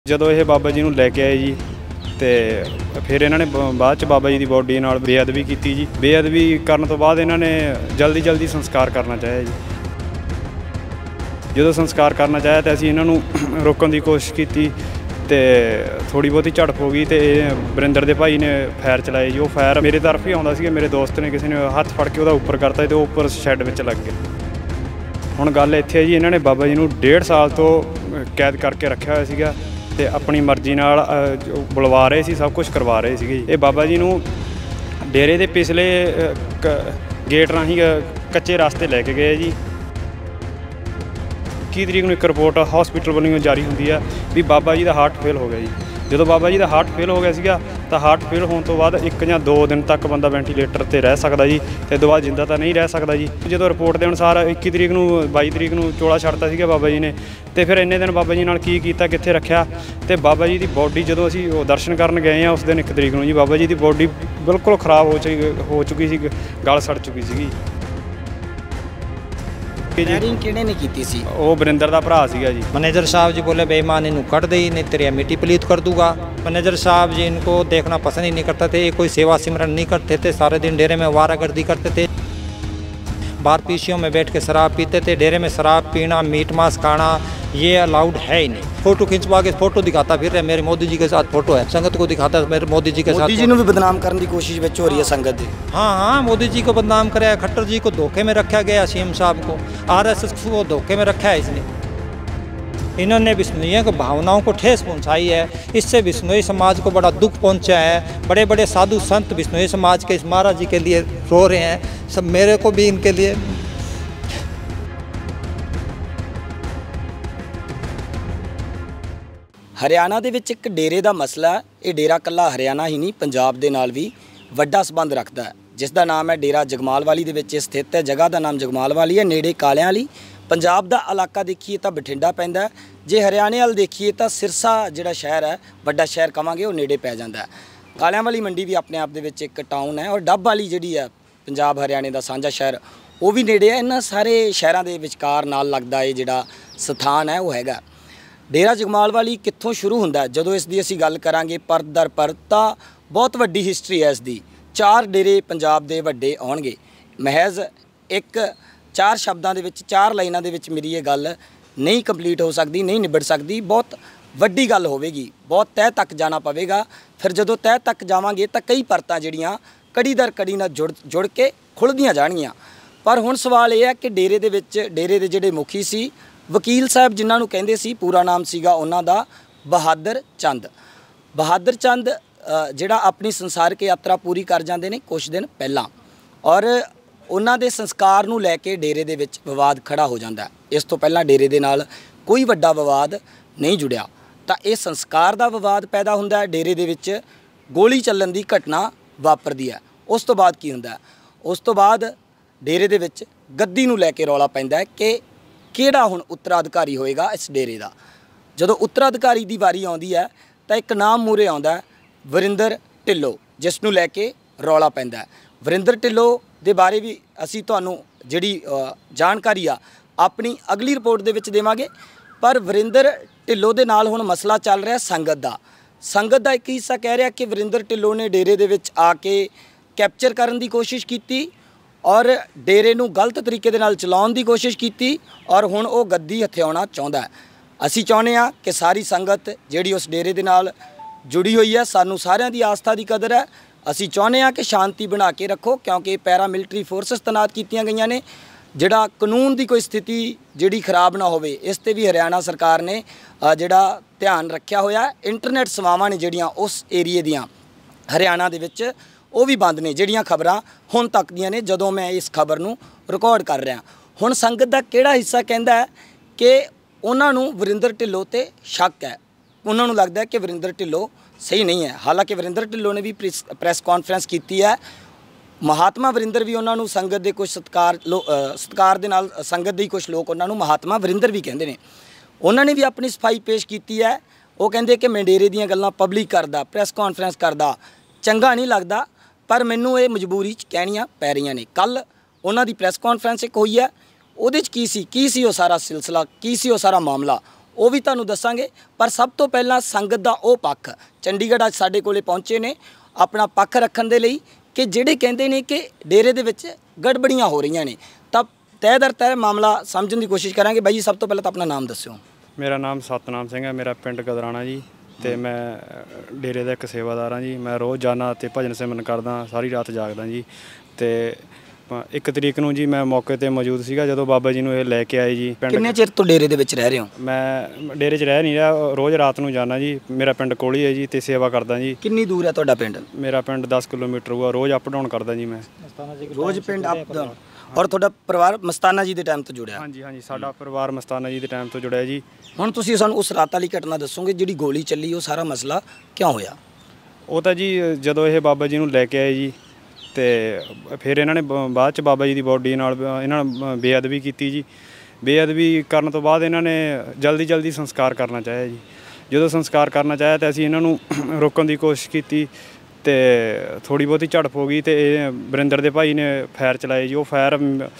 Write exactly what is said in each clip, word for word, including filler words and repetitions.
ਜਦੋਂ ਇਹ ਬਾਬਾ ਜੀ ਨੂੰ ਲੈ ਕੇ ਆਏ ਜੀ ਤੇ ਫਿਰ ਇਹਨਾਂ ਨੇ ਬਾਅਦ ਚ ਬਾਬਾ ਜੀ ਦੀ ਬੋਡੀ ਨਾਲ ਬੇਅਦਬੀ ਕੀਤੀ ਜੀ। ਬੇਅਦਬੀ ਕਰਨ ਤੋਂ ਬਾਅਦ ਇਹਨਾਂ ਨੇ ਜਲਦੀ ਜਲਦੀ ਸੰਸਕਾਰ ਕਰਨਾ ਚਾਹਿਆ ਜੀ। ਜਦੋਂ ਸੰਸਕਾਰ ਕਰਨਾ ਚਾਹਿਆ ਤਾਂ ਅਸੀਂ ਇਹਨਾਂ ਨੂੰ ਰੋਕਣ ਦੀ ਕੋਸ਼ਿਸ਼ ਕੀਤੀ ਤੇ ਥੋੜੀ ਬਹੁਤੀ ਝੜਪ ਹੋ ਗਈ ਤੇ ਵਰਿੰਦਰ ਦੇ ਭਾਈ ਨੇ ਫਾਇਰ ਚਲਾਏ ਜੀ। ਉਹ ਫਾਇਰ ਮੇਰੇ ਤਰਫ ਹੀ ਆਉਂਦਾ ਸੀ, ਮੇਰੇ ਦੋਸਤ ਨੇ ਕਿਸੇ ਨੇ ਹੱਥ ਫੜ ਕੇ ਉਹਦਾ ਉੱਪਰ ਕਰਤਾ ਤੇ ਉਹ ਉੱਪਰ ਸ਼ੈੱਡ ਵਿੱਚ ਲੱਗ ਗਏ। ਹੁਣ ਗੱਲ ਇੱਥੇ ਹੈ ਜੀ, ਇਹਨਾਂ ਨੇ ਬਾਬਾ ਜੀ ਨੂੰ ਡੇਢ ਸਾਲ ਤੋਂ ਕੈਦ ਕਰਕੇ ਰੱਖਿਆ ਹੋਇਆ ਸੀਗਾ ਤੇ ਆਪਣੀ ਮਰਜ਼ੀ ਨਾਲ ਬੁਲਵਾ ਰਹੇ ਸੀ, ਸਭ ਕੁਝ ਕਰਵਾ ਰਹੇ ਸੀਗੇ। ਇਹ ਬਾਬਾ ਜੀ ਨੂੰ ਡੇਰੇ ਦੇ ਪਿਛਲੇ ਗੇਟ ਰਾਹੀਂ ਕੱਚੇ ਰਸਤੇ ਲੈ ਕੇ ਗਏ ਜੀ। ਇੱਕੀ ਤਰੀਕ ਨੂੰ ਇੱਕ ਰਿਪੋਰਟ ਹਸਪੀਟਲ ਵੱਲੋਂ ਜਾਰੀ ਹੁੰਦੀ ਆ ਵੀ ਬਾਬਾ ਜੀ ਦਾ ਹਾਰਟ ਫੇਲ ਹੋ ਗਿਆ ਜੀ। ਜਦੋਂ ਬਾਬਾ ਜੀ ਦਾ ਹਾਰਟ ਫੇਲ ਹੋ ਗਿਆ ਸੀਗਾ ਤਾਂ ਹਾਰਟ ਫੇਲ ਹੋਣ ਤੋਂ ਬਾਅਦ ਇੱਕ ਜਾਂ ਦੋ ਦਿਨ ਤੱਕ ਬੰਦਾ ਵੈਂਟੀਲੇਟਰ 'ਤੇ ਰਹਿ ਸਕਦਾ ਜੀ, ਅਤੇ ਤੋਂ ਬਾਅਦ ਜਿੰਦਾ ਤਾਂ ਨਹੀਂ ਰਹਿ ਸਕਦਾ ਜੀ। ਜਦੋਂ ਰਿਪੋਰਟ ਦੇ ਅਨੁਸਾਰ ਇੱਕੀ ਤਰੀਕ ਨੂੰ ਬਾਈ ਤਰੀਕ ਨੂੰ ਚੋਲਾ ਛੱਡਤਾ ਸੀਗਾ ਬਾਬਾ ਜੀ ਨੇ, ਅਤੇ ਫਿਰ ਇੰਨੇ ਦਿਨ ਬਾਬਾ ਜੀ ਨਾਲ ਕੀ ਕੀਤਾ, ਕਿੱਥੇ ਰੱਖਿਆ। ਅਤੇ ਬਾਬਾ ਜੀ ਦੀ ਬੋਡੀ ਜਦੋਂ ਅਸੀਂ ਉਹ ਦਰਸ਼ਨ ਕਰਨ ਗਏ ਹਾਂ ਉਸ ਦਿਨ ਇੱਕ ਤਰੀਕ ਨੂੰ ਜੀ, ਬਾਬਾ ਜੀ ਦੀ ਬੋਡੀ ਬਿਲਕੁਲ ਖ਼ਰਾਬ ਹੋ ਚੁੱਕੀ ਹੋ ਚੁੱਕੀ ਸੀ, ਗਲ ਸੜ ਚੁੱਕੀ ਸੀਗੀ। ਕਿਹਨੇ ਨੇ ਕੀਤੀ ਸੀ? ਉਹ ਵਰਿੰਦਰ ਦਾ ਭਰਾ ਸੀਗਾ जी। मैनेजर साहब जी बोले बेईमान इन्हू कट दई, नहीं तेरी मिट्टी पलीत कर दूंगा। मैनेजर साहब जी इनको देखना पसंद ही नहीं करते थे, ये कोई सेवा सिमरन नहीं करते थे, सारे दिन डेरे में वारागर्दी करते थे, बाहर पीसियों में बैठ के शराब पीते थे। डेरे में शराब पीना, मीट मांस खाना ये अलाउड है ही नहीं। फोटो खिंचवा के फोटो दिखाता फिर रहे, मेरे मोदी जी के साथ फोटो है, संगत को दिखाता है मेरे मोदी जी के साथ। मोदी जी ने भी बदनाम करने की कोशिश विच हो रही है संगत दी। हाँ हाँ, मोदी जी को बदनाम कराया, खट्टर जी को धोखे में रखा गया, सीएम साहब को, आरएसएस को धोखे में रखा है इसने। इन्होंने बिश्नोइयों की भावनाओं को ठेस पहुंचाई है, इससे बिश्नोई समाज को बड़ा दुख पहुंचा है। बड़े बड़े साधु संत बिश्नोई समाज के इस महाराज जी के लिए रो रहे हैं, सब मेरे को भी इनके लिए। ਹਰਿਆਣਾ ਦੇ ਵਿੱਚ ਇੱਕ ਡੇਰੇ ਦਾ ਮਸਲਾ ਹੈ। ਇਹ ਡੇਰਾ ਇਕੱਲਾ ਹਰਿਆਣਾ ਹੀ ਨਹੀਂ, ਪੰਜਾਬ ਦੇ ਨਾਲ ਵੀ ਵੱਡਾ ਸੰਬੰਧ ਰੱਖਦਾ ਹੈ, ਜਿਸ ਦਾ ਨਾਮ ਹੈ ਡੇਰਾ ਜਗਮਾਲ ਵਾਲੀ ਦੇ ਵਿੱਚ ਸਥਿਤ ਹੈ। ਜਗ੍ਹਾ ਦਾ ਨਾਮ ਜਗਮਾਲ ਵਾਲੀ ਹੈ, ਨੇੜੇ ਕਾਲਿਆਂ ਵਾਲੀ। ਪੰਜਾਬ ਦਾ ਇਲਾਕਾ ਦੇਖੀਏ ਤਾਂ ਬਠਿੰਡਾ ਪੈਂਦਾ, ਜੇ ਹਰਿਆਣੇ ਵਾਲ ਦੇਖੀਏ ਤਾਂ ਸਿਰਸਾ ਜਿਹੜਾ ਸ਼ਹਿਰ ਹੈ, ਵੱਡਾ ਸ਼ਹਿਰ ਕਹਾਂਗੇ, ਉਹ ਨੇੜੇ ਪੈ ਜਾਂਦਾ ਹੈ। ਕਾਲਿਆਂ ਵਾਲੀ ਮੰਡੀ ਵੀ ਆਪਣੇ ਆਪ ਦੇ ਵਿੱਚ ਇੱਕ ਟਾਊਨ ਹੈ, ਔਰ ਡੱਬ ਵਾਲੀ ਜਿਹੜੀ ਹੈ ਪੰਜਾਬ ਹਰਿਆਣੇ ਦਾ ਸਾਂਝਾ ਸ਼ਹਿਰ, ਉਹ ਵੀ ਨੇੜੇ ਹੈ। ਇਹਨਾਂ ਸਾਰੇ ਸ਼ਹਿਰਾਂ ਦੇ ਵਿਚਕਾਰ ਨਾਲ ਲੱਗਦਾ ਇਹ ਜਿਹੜਾ ਸਥਾਨ ਹੈ ਉਹ ਹੈਗਾ ਡੇਰਾ ਜਗਮਾਲ ਵਾਲੀ। ਕਿੱਥੋਂ ਸ਼ੁਰੂ ਹੁੰਦਾ ਜਦੋਂ ਇਸ ਦੀ ਅਸੀਂ ਗੱਲ ਕਰਾਂਗੇ ਪਰਤ ਦਰ ਪਰਤ, ਤਾਂ ਬਹੁਤ ਵੱਡੀ ਹਿਸਟਰੀ ਹੈ ਇਸ ਦੀ। ਚਾਰ ਡੇਰੇ ਪੰਜਾਬ ਦੇ ਵੱਡੇ ਆਉਣਗੇ। ਮਹਿਜ਼ ਇੱਕ ਚਾਰ ਸ਼ਬਦਾਂ ਦੇ ਵਿੱਚ, ਚਾਰ ਲਾਈਨਾਂ ਦੇ ਵਿੱਚ ਮੇਰੀ ਇਹ ਗੱਲ ਨਹੀਂ ਕੰਪਲੀਟ ਹੋ ਸਕਦੀ, ਨਹੀਂ ਨਿਬੜ ਸਕਦੀ। ਬਹੁਤ ਵੱਡੀ ਗੱਲ ਹੋਵੇਗੀ, ਬਹੁਤ ਤਹਿ ਤੱਕ ਜਾਣਾ ਪਵੇਗਾ। ਫਿਰ ਜਦੋਂ ਤਹਿ ਤੱਕ ਜਾਵਾਂਗੇ ਤਾਂ ਕਈ ਪਰਤਾਂ ਜਿਹੜੀਆਂ ਕੜੀ ਦਰ ਕੜੀ ਨਾਲ ਜੁੜ ਜੁੜ ਕੇ ਖੁੱਲ੍ਹਦੀਆਂ ਜਾਣਗੀਆਂ। ਪਰ ਹੁਣ ਸਵਾਲ ਇਹ ਹੈ ਕਿ ਡੇਰੇ ਦੇ ਵਿੱਚ ਡੇਰੇ ਦੇ ਜਿਹੜੇ ਮੁਖੀ ਸੀ, ਵਕੀਲ ਸਾਹਿਬ ਜਿਨ੍ਹਾਂ ਨੂੰ ਕਹਿੰਦੇ ਸੀ, ਪੂਰਾ ਨਾਮ ਸੀਗਾ ਉਹਨਾਂ ਦਾ ਬਹਾਦਰ ਚੰਦ। ਬਹਾਦਰ ਚੰਦ ਜਿਹੜਾ ਆਪਣੀ ਸੰਸਾਰਿਕ ਯਾਤਰਾ ਪੂਰੀ ਕਰ ਜਾਂਦੇ ਨੇ ਕੁਛ ਦਿਨ ਪਹਿਲਾਂ, ਔਰ ਉਹਨਾਂ ਦੇ ਸੰਸਕਾਰ ਨੂੰ ਲੈ ਕੇ ਡੇਰੇ ਦੇ ਵਿੱਚ ਵਿਵਾਦ ਖੜਾ ਹੋ ਜਾਂਦਾ। ਇਸ ਤੋਂ ਪਹਿਲਾਂ ਡੇਰੇ ਦੇ ਨਾਲ ਕੋਈ ਵੱਡਾ ਵਿਵਾਦ ਨਹੀਂ ਜੁੜਿਆ, ਤਾਂ ਇਹ ਸੰਸਕਾਰ ਦਾ ਵਿਵਾਦ ਪੈਦਾ ਹੁੰਦਾ। ਡੇਰੇ ਦੇ ਵਿੱਚ ਗੋਲੀ ਚੱਲਣ ਦੀ ਘਟਨਾ ਵਾਪਰਦੀ ਹੈ। ਉਸ ਤੋਂ ਬਾਅਦ ਕੀ ਹੁੰਦਾ? ਉਸ ਤੋਂ ਬਾਅਦ ਡੇਰੇ ਦੇ ਵਿੱਚ ਗੱਦੀ ਨੂੰ ਲੈ ਕੇ ਰੌਲਾ ਪੈਂਦਾ ਹੈ ਕਿ ਕਿਹੜਾ ਹੁਣ ਉੱਤਰਾਧਿਕਾਰੀ ਹੋਏਗਾ ਇਸ ਡੇਰੇ ਦਾ। ਜਦੋਂ ਉੱਤਰਾਧਿਕਾਰੀ ਦੀ ਵਾਰੀ ਆਉਂਦੀ ਹੈ ਤਾਂ ਇੱਕ ਨਾਮ ਮੂਹਰੇ ਆਉਂਦਾ ਵਰਿੰਦਰ ਢਿੱਲੋਂ, ਜਿਸ ਨੂੰ ਲੈ ਕੇ ਰੌਲਾ ਪੈਂਦਾ। ਵਰਿੰਦਰ ਢਿੱਲੋਂ ਦੇ ਬਾਰੇ ਵੀ ਅਸੀਂ ਤੁਹਾਨੂੰ ਜਿਹੜੀ ਜਾਣਕਾਰੀ ਆ ਆਪਣੀ ਅਗਲੀ ਰਿਪੋਰਟ ਦੇ ਵਿੱਚ ਦੇਵਾਂਗੇ। ਪਰ ਵਰਿੰਦਰ ਢਿੱਲੋਂ ਦੇ ਨਾਲ ਹੁਣ ਮਸਲਾ ਚੱਲ ਰਿਹਾ ਸੰਗਤ ਦਾ। ਸੰਗਤ ਦਾ ਇੱਕ ਹਿੱਸਾ ਕਹਿ ਰਿਹਾ ਕਿ ਵਰਿੰਦਰ ਢਿੱਲੋਂ ਨੇ ਡੇਰੇ ਦੇ ਵਿੱਚ ਆ ਕੇ ਕੈਪਚਰ ਕਰਨ ਦੀ ਕੋਸ਼ਿਸ਼ ਕੀਤੀ ਔਰ ਡੇਰੇ ਨੂੰ ਗਲਤ ਤਰੀਕੇ ਦੇ ਨਾਲ ਚਲਾਉਣ ਦੀ ਕੋਸ਼ਿਸ਼ ਕੀਤੀ, ਔਰ ਹੁਣ ਉਹ ਗੱਦੀ ਹਥਿਆਉਣਾ ਚਾਹੁੰਦਾ। ਅਸੀਂ ਚਾਹੁੰਦੇ ਹਾਂ ਕਿ ਸਾਰੀ ਸੰਗਤ ਜਿਹੜੀ ਉਸ ਡੇਰੇ ਦੇ ਨਾਲ ਜੁੜੀ ਹੋਈ ਹੈ, ਸਾਨੂੰ ਸਾਰਿਆਂ ਦੀ ਆਸਥਾ ਦੀ ਕਦਰ ਹੈ। ਅਸੀਂ ਚਾਹੁੰਦੇ ਹਾਂ ਕਿ ਸ਼ਾਂਤੀ ਬਣਾ ਕੇ ਰੱਖੋ, ਕਿਉਂਕਿ ਪੈਰਾ ਮਿਲਟਰੀ ਫੋਰਸਿਸ ਤੈਨਾਤ ਕੀਤੀਆਂ ਗਈਆਂ ਨੇ। ਜਿਹੜਾ ਕਾਨੂੰਨ ਦੀ ਕੋਈ ਸਥਿਤੀ ਜਿਹੜੀ ਖਰਾਬ ਨਾ ਹੋਵੇ, ਇਸ 'ਤੇ ਵੀ ਹਰਿਆਣਾ ਸਰਕਾਰ ਨੇ ਜਿਹੜਾ ਧਿਆਨ ਰੱਖਿਆ ਹੋਇਆ। ਇੰਟਰਨੈਟ ਸੇਵਾਵਾਂ ਨੇ ਜਿਹੜੀਆਂ ਉਸ ਏਰੀਏ ਦੀਆਂ ਹਰਿਆਣਾ ਦੇ ਵਿੱਚ, ਉਹ ਵੀ ਬੰਦ ਨੇ, ਜਿਹੜੀਆਂ ਖਬਰਾਂ ਹੁਣ ਤੱਕ ਦੀਆਂ ਨੇ ਜਦੋਂ ਮੈਂ ਇਸ ਖਬਰ ਨੂੰ ਰਿਕਾਰਡ ਕਰ ਰਿਹਾ। ਹੁਣ ਸੰਗਤ ਦਾ ਕਿਹੜਾ ਹਿੱਸਾ ਕਹਿੰਦਾ ਹੈ ਕਿ ਉਹਨਾਂ ਨੂੰ ਵਰਿੰਦਰ ਢਿੱਲੋਂ 'ਤੇ ਸ਼ੱਕ ਹੈ, ਉਹਨਾਂ ਨੂੰ ਲੱਗਦਾ ਹੈ ਕਿ ਵਰਿੰਦਰ ਢਿੱਲੋਂ ਸਹੀ ਨਹੀਂ ਹੈ। ਹਾਲਾਂਕਿ ਵਰਿੰਦਰ ਢਿੱਲੋਂ ਨੇ ਵੀ ਪ੍ਰੈਸ ਕਾਨਫਰੰਸ ਕੀਤੀ ਹੈ। ਮਹਾਤਮਾ ਵਰਿੰਦਰ ਵੀ ਉਹਨਾਂ ਨੂੰ ਸੰਗਤ ਦੇ ਕੁਝ ਸਤਿਕਾਰ ਲੋ ਸਤਿਕਾਰ ਦੇ ਨਾਲ ਸੰਗਤ ਦੇ ਕੁਝ ਲੋਕ ਉਹਨਾਂ ਨੂੰ ਮਹਾਤਮਾ ਵਰਿੰਦਰ ਵੀ ਕਹਿੰਦੇ ਨੇ। ਉਹਨਾਂ ਨੇ ਵੀ ਆਪਣੀ ਸਫਾਈ ਪੇਸ਼ ਕੀਤੀ ਹੈ। ਉਹ ਕਹਿੰਦੇ ਕਿ ਮੈਂ ਡੇਰੇ ਦੀਆਂ ਗੱਲਾਂ ਪਬਲਿਕ ਕਰਦਾ, ਪ੍ਰੈਸ ਕਾਨਫਰੰਸ ਕਰਦਾ ਚੰਗਾ ਨਹੀਂ ਲੱਗਦਾ, ਪਰ ਮੈਨੂੰ ਇਹ ਮਜਬੂਰੀ 'ਚ ਕਹਿਣੀਆਂ ਪੈ ਰਹੀਆਂ ਨੇ। ਕੱਲ੍ਹ ਉਹਨਾਂ ਦੀ ਪ੍ਰੈਸ ਕਾਨਫਰੰਸ ਇੱਕ ਹੋਈ ਹੈ, ਉਹਦੇ 'ਚ ਕੀ ਸੀ ਕੀ ਸੀ ਉਹ ਸਾਰਾ ਸਿਲਸਿਲਾ, ਕੀ ਸੀ ਉਹ ਸਾਰਾ ਮਾਮਲਾ, ਉਹ ਵੀ ਤੁਹਾਨੂੰ ਦੱਸਾਂਗੇ। ਪਰ ਸਭ ਤੋਂ ਪਹਿਲਾਂ ਸੰਗਤ ਦਾ ਉਹ ਪੱਖ, ਚੰਡੀਗੜ੍ਹ ਅੱਜ ਸਾਡੇ ਕੋਲੇ ਪਹੁੰਚੇ ਨੇ ਆਪਣਾ ਪੱਖ ਰੱਖਣ ਦੇ ਲਈ ਕਿ ਜਿਹੜੇ ਕਹਿੰਦੇ ਨੇ ਕਿ ਡੇਰੇ ਦੇ ਵਿੱਚ ਗੜਬੜੀਆਂ ਹੋ ਰਹੀਆਂ ਨੇ। ਤਾਂ ਤਹਿ ਦਰ ਤਹਿ ਮਾਮਲਾ ਸਮਝਣ ਦੀ ਕੋਸ਼ਿਸ਼ ਕਰਾਂਗੇ। ਬਾਈ ਜੀ, ਸਭ ਤੋਂ ਪਹਿਲਾਂ ਤਾਂ ਆਪਣਾ ਨਾਮ ਦੱਸਿਓ। ਮੇਰਾ ਨਾਮ ਸਤਨਾਮ ਸਿੰਘ ਹੈ, ਮੇਰਾ ਪਿੰਡ ਗਦਰਾਣਾ ਜੀ, ਤੇ ਮੈਂ ਡੇਰੇ ਦਾ ਇੱਕ ਸੇਵਾਦਾਰ ਹਾਂ ਜੀ। ਮੈਂ ਰੋਜ਼ ਜਾਣਾ ਅਤੇ ਭਜਨ ਸਿਮਰਨ ਕਰਦਾ, ਸਾਰੀ ਰਾਤ ਜਾਗਦਾ ਜੀ। ਤੇ ਇੱਕ ਤਰੀਕ ਨੂੰ ਜੀ ਮੈਂ ਮੌਕੇ 'ਤੇ ਮੌਜੂਦ ਸੀਗਾ ਜਦੋਂ ਬਾਬਾ ਜੀ ਨੂੰ ਇਹ ਲੈ ਕੇ ਆਏ ਜੀ ਪਿੰਡ। ਕਿੰਨੇ ਚਿਰ ਤੋਂ ਡੇਰੇ ਦੇ ਵਿੱਚ ਰਹਿ ਰਹੇ ਹੋ? ਮੈਂ ਡੇਰੇ 'ਚ ਰਹਿ ਨਹੀਂ ਰਿਹਾ, ਰੋਜ਼ ਰਾਤ ਨੂੰ ਜਾਂਦਾ ਜੀ। ਮੇਰਾ ਪਿੰਡ ਕੋਲ ਹੀ ਹੈ ਜੀ, ਅਤੇ ਸੇਵਾ ਕਰਦਾ ਜੀ। ਕਿੰਨੀ ਦੂਰ ਹੈ ਤੁਹਾਡਾ ਪਿੰਡ? ਮੇਰਾ ਪਿੰਡ ਦਸ ਕਿਲੋਮੀਟਰ ਹੋਊਗਾ, ਰੋਜ਼ ਅਪ ਡਾਊਨ ਕਰਦਾ ਜੀ ਮੈਂ। ਰੋਜ਼ ਪਿੰਡ ਅਪ ਡਾਊਨ। ਔਰ ਤੁਹਾਡਾ ਪਰਿਵਾਰ ਮਸਤਾਨਾ ਜੀ ਦੇ ਟਾਈਮ ਤੋਂ ਜੁੜਿਆ? ਹਾਂਜੀ ਹਾਂਜੀ, ਸਾਡਾ ਪਰਿਵਾਰ ਮਸਤਾਨਾ ਜੀ ਦੇ ਟਾਈਮ ਤੋਂ ਜੁੜਿਆ ਜੀ। ਹੁਣ ਤੁਸੀਂ ਸਾਨੂੰ ਉਸ ਰਾਤ ਵਾਲੀ ਘਟਨਾ ਦੱਸੋਗੇ ਜਿਹੜੀ ਗੋਲੀ ਚੱਲੀ, ਉਹ ਸਾਰਾ ਮਸਲਾ ਕਿਉਂ ਹੋਇਆ? ਉਹ ਤਾਂ ਜੀ ਜਦੋਂ ਇਹ ਬਾਬਾ ਜੀ ਨੂੰ ਲੈ ਕੇ ਆਏ ਜੀ, ਅਤੇ ਫਿਰ ਇਹਨਾਂ ਨੇ ਬ- ਬਾਅਦ 'ਚ ਬਾਬਾ ਜੀ ਦੀ ਬੋਡੀ ਨਾਲ ਇਹਨਾਂ ਨੇ ਬੇਅਦਬੀ ਕੀਤੀ ਜੀ। ਬੇਅਦਬੀ ਕਰਨ ਤੋਂ ਬਾਅਦ ਇਹਨਾਂ ਨੇ ਜਲਦੀ ਜਲਦੀ ਸੰਸਕਾਰ ਕਰਨਾ ਚਾਹਿਆ ਜੀ। ਜਦੋਂ ਸੰਸਕਾਰ ਕਰਨਾ ਚਾਹਿਆ ਤਾਂ ਅਸੀਂ ਇਹਨਾਂ ਨੂੰ ਰੋਕਣ ਦੀ ਕੋਸ਼ਿਸ਼ ਕੀਤੀ, ਅਤੇ ਥੋੜ੍ਹੀ ਬਹੁਤੀ ਝੜਪ ਹੋ ਗਈ, ਅਤੇ ਇਹ ਵਰਿੰਦਰ ਦੇ ਭਾਈ ਨੇ ਫਾਇਰ ਚਲਾਏ ਜੀ। ਉਹ ਫਾਇਰ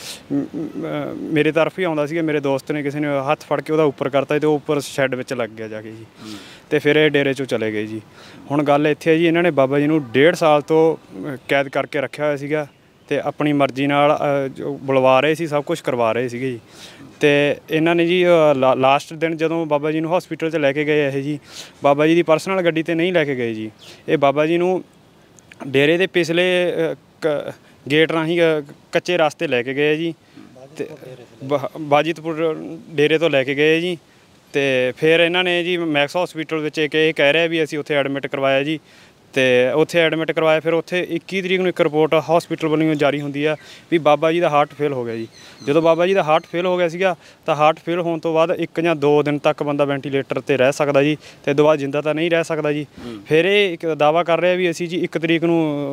ਮੇਰੇ ਤਰਫ ਹੀ ਆਉਂਦਾ ਸੀਗਾ, ਮੇਰੇ ਦੋਸਤ ਨੇ ਕਿਸੇ ਨੇ ਹੱਥ ਫੜ ਕੇ ਉਹਦਾ ਉੱਪਰ ਕਰਤਾ ਅਤੇ ਉਹ ਉੱਪਰ ਸ਼ੈੱਡ ਵਿੱਚ ਲੱਗ ਗਿਆ ਜਾ ਕੇ ਜੀ। ਅਤੇ ਫਿਰ ਇਹ ਡੇਰੇ 'ਚੋਂ ਚਲੇ ਗਏ ਜੀ। ਹੁਣ ਗੱਲ ਇੱਥੇ ਹੈ ਜੀ, ਇਹਨਾਂ ਨੇ ਬਾਬਾ ਜੀ ਨੂੰ ਡੇਢ ਸਾਲ ਤੋਂ ਕੈਦ ਕਰਕੇ ਰੱਖਿਆ ਹੋਇਆ ਸੀਗਾ, ਅਤੇ ਆਪਣੀ ਮਰਜ਼ੀ ਨਾਲ ਜੋ ਬੁਲਵਾ ਰਹੇ ਸੀ, ਸਭ ਕੁਛ ਕਰਵਾ ਰਹੇ ਸੀਗੇ ਜੀ। ਅਤੇ ਇਹਨਾਂ ਨੇ ਜੀ ਲਾ ਲਾਸਟ ਦਿਨ ਜਦੋਂ ਬਾਬਾ ਜੀ ਨੂੰ ਹੌਸਪੀਟਲ 'ਚ ਲੈ ਕੇ ਗਏ ਇਹ ਜੀ, ਬਾਬਾ ਜੀ ਦੀ ਪਰਸਨਲ ਗੱਡੀ 'ਤੇ ਨਹੀਂ ਲੈ ਕੇ ਗਏ ਜੀ। ਇਹ ਬਾਬਾ ਜੀ ਨੂੰ ਡੇਰੇ ਦੇ ਪਿਛਲੇ ਕ ਗੇਟ ਰਾਹੀਂ ਕੱਚੇ ਰਸਤੇ ਲੈ ਕੇ ਗਏ ਜੀ, ਅਤੇ ਬਾਜੀਤਪੁਰ ਡੇਰੇ ਤੋਂ ਲੈ ਕੇ ਗਏ ਜੀ। ਅਤੇ ਫਿਰ ਇਹਨਾਂ ਨੇ ਜੀ ਮੈਕਸ ਹੌਸਪੀਟਲ ਵਿੱਚ ਇੱਕ ਇਹ ਕਹਿ ਰਿਹਾ ਵੀ ਅਸੀਂ ਉੱਥੇ ਐਡਮਿਟ ਕਰਵਾਇਆ ਜੀ, ਅਤੇ ਉੱਥੇ ਐਡਮਿਟ ਕਰਵਾਇਆ। ਫਿਰ ਉੱਥੇ ਇੱਕੀ ਤਰੀਕ ਨੂੰ ਇੱਕ ਰਿਪੋਰਟ ਹੌਸਪੀਟਲ ਵੱਲੋਂ ਜਾਰੀ ਹੁੰਦੀ ਆ ਵੀ ਬਾਬਾ ਜੀ ਦਾ ਹਾਰਟ ਫੇਲ ਹੋ ਗਿਆ ਜੀ। ਜਦੋਂ ਬਾਬਾ ਜੀ ਦਾ ਹਾਰਟ ਫੇਲ ਹੋ ਗਿਆ ਸੀਗਾ, ਤਾਂ ਹਾਰਟ ਫੇਲ ਹੋਣ ਤੋਂ ਬਾਅਦ ਇੱਕ ਜਾਂ ਦੋ ਦਿਨ ਤੱਕ ਬੰਦਾ ਵੈਂਟੀਲੇਟਰ 'ਤੇ ਰਹਿ ਸਕਦਾ ਜੀ, ਅਤੇ ਦੁਬਾਰਾ ਜਿੰਦਾ ਤਾਂ ਨਹੀਂ ਰਹਿ ਸਕਦਾ ਜੀ। ਫਿਰ ਇਹ ਇੱਕ ਦਾਅਵਾ ਕਰ ਰਿਹਾ ਵੀ ਅਸੀਂ ਜੀ ਇੱਕ ਤਰੀਕ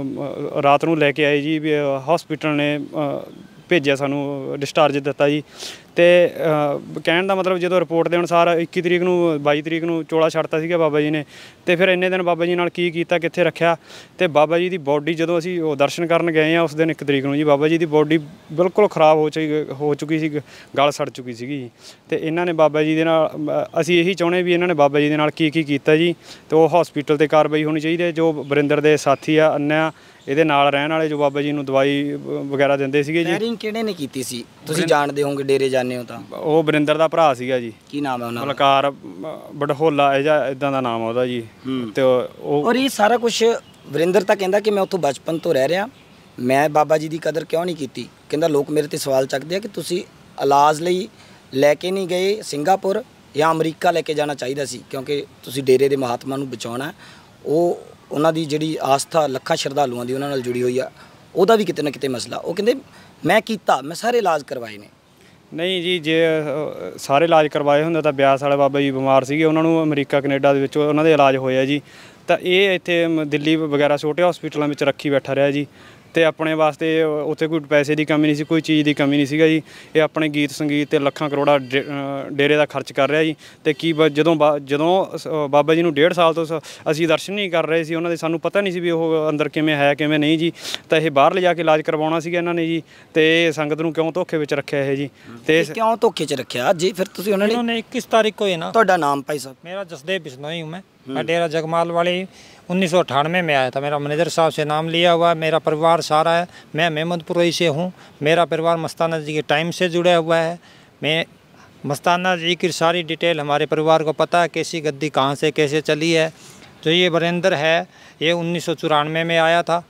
ਨੂੰ ਰਾਤ ਨੂੰ ਲੈ ਕੇ ਆਏ ਜੀ, ਵੀ ਹੌਸਪੀਟਲ ਨੇ ਭੇਜਿਆ, ਸਾਨੂੰ ਡਿਸਚਾਰਜ ਦਿੱਤਾ ਜੀ। ਅਤੇ ਕਹਿਣ ਦਾ ਮਤਲਬ ਜਦੋਂ ਰਿਪੋਰਟ ਦੇ ਅਨੁਸਾਰ ਇੱਕੀ ਤਰੀਕ ਨੂੰ ਬਾਈ ਤਰੀਕ ਨੂੰ ਚੋਲਾ ਛੱਡਤਾ ਸੀਗਾ ਬਾਬਾ ਜੀ ਨੇ। ਅਤੇ ਫਿਰ ਇੰਨੇ ਦਿਨ ਬਾਬਾ ਜੀ ਨਾਲ ਕੀ ਕੀਤਾ, ਕਿੱਥੇ ਰੱਖਿਆ। ਅਤੇ ਬਾਬਾ ਜੀ ਦੀ ਬੋਡੀ ਜਦੋਂ ਅਸੀਂ ਉਹ ਦਰਸ਼ਨ ਕਰਨ ਗਏ ਹਾਂ ਉਸ ਦਿਨ ਇੱਕ ਤਰੀਕ ਨੂੰ ਜੀ, ਬਾਬਾ ਜੀ ਦੀ ਬੋਡੀ ਬਿਲਕੁਲ ਖ਼ਰਾਬ ਹੋ ਚੁੱਕੀ ਹੋ ਚੁੱਕੀ ਸੀ, ਗਲ ਸੜ ਚੁੱਕੀ ਸੀਗੀ ਜੀ। ਅਤੇ ਇਹਨਾਂ ਨੇ ਬਾਬਾ ਜੀ ਦੇ ਨਾਲ, ਅਸੀਂ ਇਹੀ ਚਾਹੁੰਦੇ ਵੀ ਇਹਨਾਂ ਨੇ ਬਾਬਾ ਜੀ ਦੇ ਨਾਲ ਕੀ ਕੀ ਕੀਤਾ ਜੀ, ਅਤੇ ਉਹ ਹੌਸਪੀਟਲ 'ਤੇ ਕਾਰਵਾਈ ਹੋਣੀ ਚਾਹੀਦੀ ਹੈ। ਜੋ ਵਰਿੰਦਰ ਦੇ ਸਾਥੀ ਆ, ਅੰਨਿਆ ਇਹਦੇ ਨਾਲ ਰਹਿਣ ਵਾਲੇ, ਜੋ ਬਾਬਾ ਜੀ ਨੂੰ ਦਵਾਈ ਵਗੈਰਾ ਦਿੰਦੇ ਸੀਗੇ ਜੀ। ਫਾਇਰਿੰਗ ਕਿਹੜੇ ਨੇ ਕੀਤੀ ਸੀ? ਤੁਸੀਂ ਜਾਣਦੇ ਹੋਵੋਗੇ, ਡੇਰੇ ਜਾਂਦੇ ਹੋ ਤਾਂ। ਉਹ ਵਰਿੰਦਰ ਦਾ ਭਰਾ ਸੀਗਾ ਜੀ। ਕੀ ਨਾਮ ਹੈ ਉਹਨਾਂ ਦਾ? ਬਲਕਾਰ ਬੜਹੋਲਾ ਇਹ ਜਾਂ ਇੱਦਾਂ ਦਾ ਨਾਮ ਉਹਦਾ ਜੀ। ਅਤੇ ਉਹ ਔਰ ਇਹ ਸਾਰਾ ਕੁਛ ਵਰਿੰਦਰ ਤਾਂ ਕਹਿੰਦਾ ਕਿ ਮੈਂ ਉੱਥੋਂ ਬਚਪਨ ਤੋਂ ਰਹਿ ਰਿਹਾ, ਮੈਂ ਬਾਬਾ ਜੀ ਦੀ ਕਦਰ ਕਿਉਂ ਨਹੀਂ ਕੀਤੀ। ਕਹਿੰਦਾ ਲੋਕ ਮੇਰੇ 'ਤੇ ਸਵਾਲ ਚੱਕਦੇ ਆ ਕਿ ਤੁਸੀਂ ਇਲਾਜ ਲਈ ਲੈ ਕੇ ਨਹੀਂ ਗਏ ਸਿੰਗਾਪੁਰ ਜਾਂ ਅਮਰੀਕਾ ਲੈ ਕੇ ਜਾਣਾ ਚਾਹੀਦਾ ਸੀ, ਕਿਉਂਕਿ ਤੁਸੀਂ ਡੇਰੇ ਦੇ ਮਹਾਤਮਾ ਨੂੰ ਬਚਾਉਣਾ। ਉਹ ਉਹਨਾਂ ਦੀ ਜਿਹੜੀ ਆਸਥਾ ਲੱਖਾਂ ਸ਼ਰਧਾਲੂਆਂ ਦੀ ਉਹਨਾਂ ਨਾਲ ਜੁੜੀ ਹੋਈ ਆ, ਉਹਦਾ ਵੀ ਕਿਤੇ ਨਾ ਕਿਤੇ ਮਸਲਾ। ਉਹ ਕਹਿੰਦੇ ਮੈਂ ਕੀਤਾ, ਮੈਂ ਸਾਰੇ ਇਲਾਜ ਕਰਵਾਏ ਨੇ। ਨਹੀਂ ਜੀ, ਜੇ ਸਾਰੇ ਇਲਾਜ ਕਰਵਾਏ ਹੁੰਦੇ ਤਾਂ ਬਿਆਸ ਵਾਲੇ ਬਾਬਾ ਜੀ ਬਿਮਾਰ ਸੀਗੇ, ਉਹਨਾਂ ਨੂੰ ਅਮਰੀਕਾ ਕੈਨੇਡਾ ਦੇ ਵਿੱਚ ਉਹਨਾਂ ਦੇ ਇਲਾਜ ਹੋਇਆ ਜੀ। ਤਾਂ ਇਹ ਇੱਥੇ ਦਿੱਲੀ ਵਗੈਰਾ ਛੋਟੇ ਹੌਸਪੀਟਲਾਂ ਵਿੱਚ ਰੱਖੀ ਬੈਠਾ ਰਿਹਾ ਜੀ। ਅਤੇ ਆਪਣੇ ਵਾਸਤੇ ਉੱਥੇ ਕੋਈ ਪੈਸੇ ਦੀ ਕਮੀ ਨਹੀਂ ਸੀ, ਕੋਈ ਚੀਜ਼ ਦੀ ਕਮੀ ਨਹੀਂ ਸੀਗਾ ਜੀ। ਇਹ ਆਪਣੇ ਗੀਤ ਸੰਗੀਤ 'ਤੇ ਲੱਖਾਂ ਕਰੋੜਾਂ ਡੇ ਡੇਰੇ ਦਾ ਖਰਚ ਕਰ ਰਿਹਾ ਜੀ। ਅਤੇ ਕੀ ਜਦੋਂ ਬਾ ਜਦੋਂ ਬਾਬਾ ਜੀ ਨੂੰ ਡੇਢ ਸਾਲ ਤੋਂ ਅਸੀਂ ਦਰਸ਼ਨ ਨਹੀਂ ਕਰ ਰਹੇ ਸੀ ਉਹਨਾਂ ਦੇ, ਸਾਨੂੰ ਪਤਾ ਨਹੀਂ ਸੀ ਵੀ ਉਹ ਅੰਦਰ ਕਿਵੇਂ ਹੈ ਕਿਵੇਂ ਨਹੀਂ ਜੀ। ਤਾਂ ਇਹ ਬਾਹਰ ਲਿਜਾ ਕੇ ਇਲਾਜ ਕਰਵਾਉਣਾ ਸੀਗਾ ਇਹਨਾਂ ਨੇ ਜੀ। ਅਤੇ ਸੰਗਤ ਨੂੰ ਕਿਉਂ ਧੋਖੇ ਵਿੱਚ ਰੱਖਿਆ ਇਹ ਜੀ? ਅਤੇ ਕਿਉਂ ਧੋਖੇ 'ਚ ਰੱਖਿਆ ਜੀ? ਫਿਰ ਤੁਸੀਂ ਉਹਨਾਂ ਨੇ इक्कीस तारीख को है ना। ਤੁਹਾਡਾ ਨਾਮ ਭਾਈ ਸਾਹਿਬ? मेरा जसदेव बिश्नोई हूँ मैं मैं डेरा जगमाल वाली उन्नीस सौ अठानवे में आया था। मेरा मैनेजर साहब से नाम लिया हुआ है। मेरा परिवार सारा है, मैं मेहमदपुरई से हूँ। मेरा परिवार मस्ताना जी के टाइम से जुड़ा हुआ है। मैं मस्ताना जी की सारी डिटेल हमारे परिवार को पता है, कैसी गद्दी कहाँ से कैसे चली है। जो ये वरिंदर है ये उन्नीस सौ चौरानवे में आया था।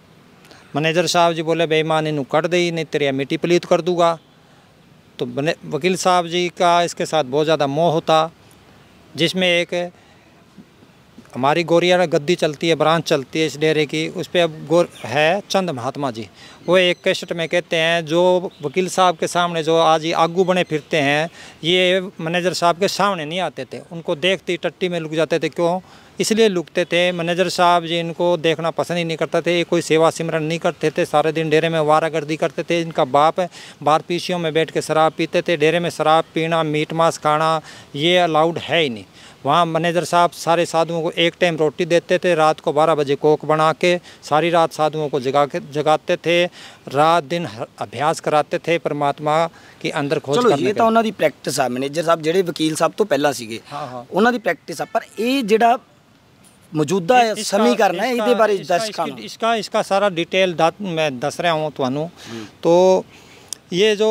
मैनेजर साहब जी बोले बेईमान इनू कट दी, नहीं तेरी मिट्टी पलीत कर दूँगा। तो वकील साहब जी का इसके साथ बहुत ज़्यादा मोह होता, जिसमें एक हमारी गोरिया गद्दी चलती है, ब्रांच चलती है इस डेरे की, उस पर अब गोर है चंद महात्मा जी। वो एक कैसेट में कहते हैं जो वकील साहब के सामने जो आज ये आगू बने फिरते हैं, ये मैनेजर साहब के सामने नहीं आते थे। उनको देखते ही टट्टी में लुक जाते थे। क्यों? इसलिए लुकते थे, मैनेजर साहब जी इनको देखना पसंद ही नहीं करते थे। ये कोई सेवा सिमरन नहीं करते थे, सारे दिन डेरे में वारागर्दी करते थे। इनका बाप बार पीसियों में बैठ के शराब पीते थे। डेरे में शराब पीना, मीट मांस खाना ये अलाउड है ही नहीं। वहाँ मैनेजर साहब सारे साधुओं को एक टाइम रोटी देते थे, रात को बारह बजे कोक बना के सारी रात साधुओं को जगा के जगाते थे, रात दिन अभ्यास कराते थे परमात्मा के अंदर खोज चलो करने ये तो उन्होंने प्रैक्टिस है। मैनेजर साहब ਜਿਹੜੇ वकील साहब तो पहला ਸੀਗੇ ਉਹਨਾਂ ਦੀ प्रैक्टिस है, पर ये ਜਿਹੜਾ मौजूदा समीकरण है ਇਹਦੇ ਬਾਰੇ दर्शकों ਨੂੰ इसका इसका सारा डिटेल मैं दस रहा हूँ ਤੁਹਾਨੂੰ। तो ये जो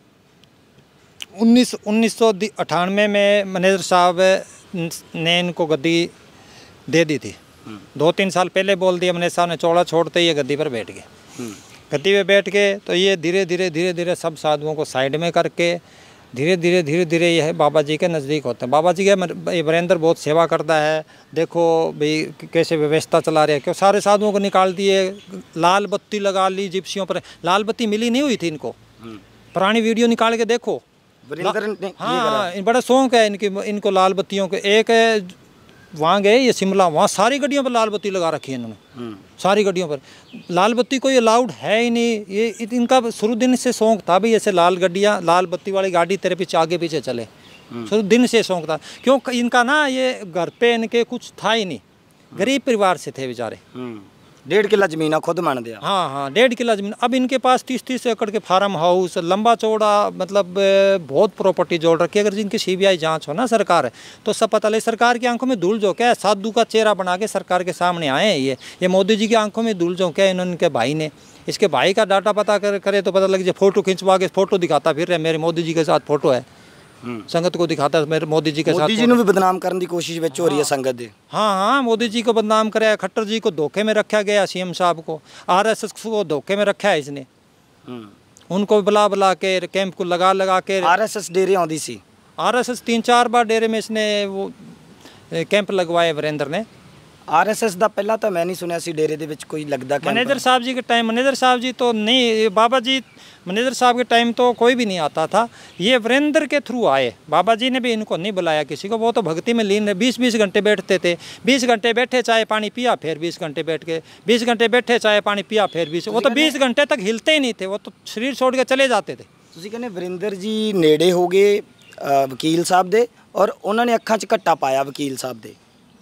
उन्नीस उन्नीस सौ अठानवे में मैनेजर साहब ने इनको गद्दी दे दी थी। दो तीन साल पहले बोल दिया मैनेजर साहब ने, चौड़ा छोड़ते ही ये गद्दी पर बैठ गए। गद्दी पे बैठ के तो ये धीरे धीरे धीरे धीरे सब साधुओं को साइड में करके धीरे धीरे धीरे धीरे यह बाबा जी के नज़दीक होते हैं। बाबा जी के वीरेंद्र बहुत सेवा करता है, देखो भाई कैसे व्यवस्था चला रहे हैं, क्यों सारे साधुओं को निकाल दिए, लाल बत्ती लगा ली जिप्सियों पर। लाल बत्ती मिली नहीं हुई थी इनको, पुरानी वीडियो निकाल के देखो। वीरेंद्र ने हाँ, बड़ा शौक है इनकी, इनको लाल बत्तियों के। एक वहाँ गए ये शिमला, वहाँ सारी गड्डियों पर लाल बत्ती लगा रखी है इन्होंने, सारी गड्डियों पर लाल बत्ती कोई अलाउड है ही नहीं। ये इनका शुरू दिन से शौक था भी ऐसे लाल गड्डियाँ, लाल बत्ती वाली गाड़ी तेरे पीछे आगे पीछे चले, शुरू दिन से शौक था। क्यों इनका ना ये घर पे इनके कुछ था ही नहीं, गरीब परिवार से थे बेचारे। डेढ़ किला जमीन खुद मान दिया। हाँ हाँ डेढ़ किला जमीन। अब इनके पास तीस तीस एकड़ के फार्म हाउस, लंबा चौड़ा, मतलब बहुत प्रॉपर्टी जोड़ रखी है। अगर जिनकी सीबीआई जांच हो ना सरकार तो सब पता लगे। सरकार की आंखों में धूल झोंका है, साधु का चेहरा बना के सरकार के सामने आए हैं। ये ये मोदी जी की आंखों में धूल झोंका है इन्होंने, इनके भाई ने। इसके भाई का डाटा पता कर, करे तो पता लग जाए। फोटो खिंचवा के फोटो दिखाता फिर रहे, मेरे मोदी जी के साथ फोटो है, संगत को दिखाता है मेरे मोदी जी के साथ। मोदी जी ने भी बदनाम करने की कोशिश विच हो रही है संगत दे। हाँ हाँ मोदी जी को बदनाम कराया, खट्टर जी को धोखे में रखा गया, सीएम साहब को, आरएसएस को धोखे में रखा है इसने। उनको बुला बुला के कैंप को लगा लगा के आरएसएस डेरे आउंदी सी। आरएसएस तीन चार बार डेरे में इसने वो कैंप लगवाए वीरेंद्र ने। आरएसएस ਦਾ ਪਹਿਲਾਂ ਤਾਂ ਮੈਂ ਨਹੀਂ ਸੁਣਿਆ ਸੀ डेरे ਦੇ ਵਿੱਚ कोई लगदा कैंप। मैनेजर साहब जी के टाइम, मैनेजर साहब जी तो नहीं, बाबा जी मैनेजर साहब के टाइम तो कोई भी नहीं आता था। ये वीरेंद्र के थ्रू आए, बाबा जी ने भी इनको नहीं बुलाया किसी को। वो तो भक्ति में लीन, बीस बीस घंटे बैठते थे, बीस घंटे बैठे चाय पानी पिया, फिर बीस घंटे बैठ के, बीस घंटे बैठे चाय पानी पिया, फिर बीस, वो तो बीस घंटे तक हिलते ही नहीं थे, वो तो शरीर छोड़ के चले जाते थे। ਤੁਸੀਂ ਕਹਿੰਦੇ ਵਰਿੰਦਰ ਜੀ ਨੇੜੇ ਹੋ ਗਏ ਵਕੀਲ ਸਾਹਿਬ ਦੇ, और उन्होंने ਅੱਖਾਂ 'ਚ ਘੱਟਾ ਪਾਇਆ वकील साहब दे,